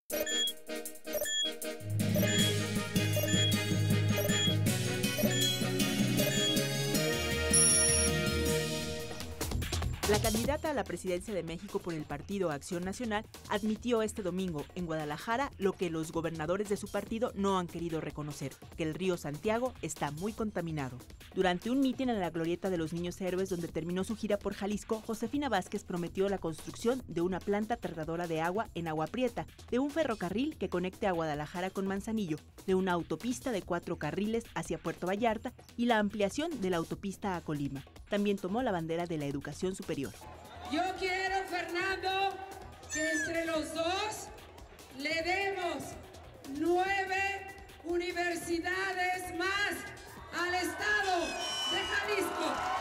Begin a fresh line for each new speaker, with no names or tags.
La candidata a la presidencia de México por el Partido Acción Nacional admitió este domingo en Guadalajara lo que los gobernadores de su partido no han querido reconocer, que el río Santiago está muy contaminado. Durante un mitin en la Glorieta de los Niños Héroes, donde terminó su gira por Jalisco, Josefina Vázquez prometió la construcción de una planta tratadora de agua en Agua Prieta, de un ferrocarril que conecte a Guadalajara con Manzanillo, de una autopista de 4 carriles hacia Puerto Vallarta y la ampliación de la autopista a Colima. También tomó la bandera de la educación superior.
Yo quiero, Fernando, que entre los dos le demos 9 universidades más al estado de Jalisco.